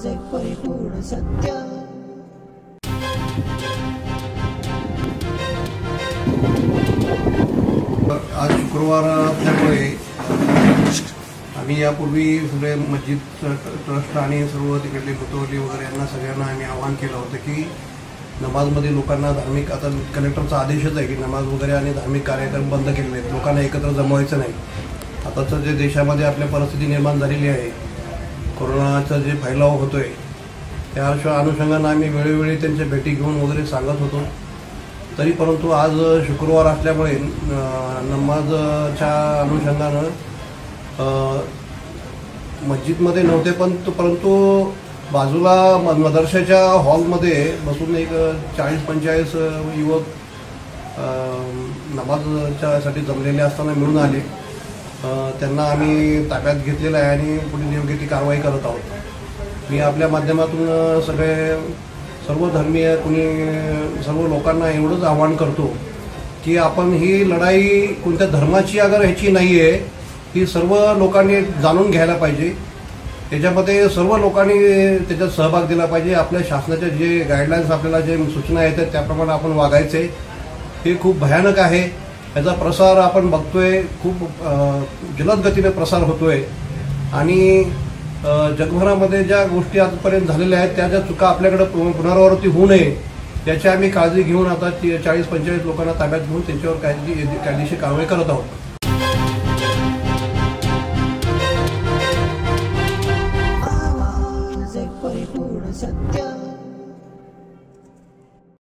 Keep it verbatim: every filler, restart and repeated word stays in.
धर्माचे परिपूर्ण सत्य। आज शुक्रवार असल्यामुळे आम्ही यापूर्वी सगळे मस्जिद ट्रस्ट आणि सर्व तिकडले मुतवली वगैरे यांना सगळ्यांना आम्ही आवाहन केलं होतं की नमाजमध्ये लोकांना धार्मिक, आता कलेक्टरचा आदेशच आहे की नमाज वगैरे आणि धार्मिक कार्यक्रम बंद केले आहेत, लोकांना एकत्र जमवायचं नाही। आताचं जे देशामध्ये आपल्या परिस्थिती निर्माण झालेली आहे, कोरोनाचा जे फैलाव होतोय त्या अनुषंगानं आम्ही वेळोवेळी त्यांच्या भेटी घेऊन वगैरे सांगत होतो। तरी परंतु आज शुक्रवार असल्यामुळे नमाजच्या अनुषंगानं मस्जिदमध्ये नव्हते, पण परंतु बाजूला मदरशाच्या हॉलमध्ये बसून एक चाळीस पंचेचाळीस युवक नमाजच्यासाठी जमलेले असताना मिळून आले। त्यांना आम्ही ताब्यात घेतलेलं आहे आणि पुढील योग्य ती कारवाई करत आहोत। मी आपल्या माध्यमातून सगळे सर्व धर्मीय कुणी सर्व लोकांना एवढंच आवाहन करतो की आपण ही लढाई कोणत्या धर्माची अगर ह्याची नाही आहे, ही सर्व लोकांनी जाणून घ्यायला पाहिजे। त्याच्यामध्ये सर्व लोकांनी त्याच्यात सहभाग दिला पाहिजे। आपल्या शासनाच्या जे गाईडलाईन्स आपल्याला जे सूचना येतात त्याप्रमाणे आपण वागायचे। हे खूप भयानक आहे, याचा प्रसार आपण बघतोय, खूप जलद गतीने प्रसार होतोय आणि जगभरामध्ये ज्या गोष्टी आजपर्यंत झालेल्या आहेत त्या ज्या चुका आपल्याकडे पुनरावृत्ती होऊ नये याची आम्ही काळजी घेऊन आता चाळीस पंचेचाळीस लोकांना ताब्यात घेऊन त्यांच्यावर कायदेशीर कारवाई करत आहोत।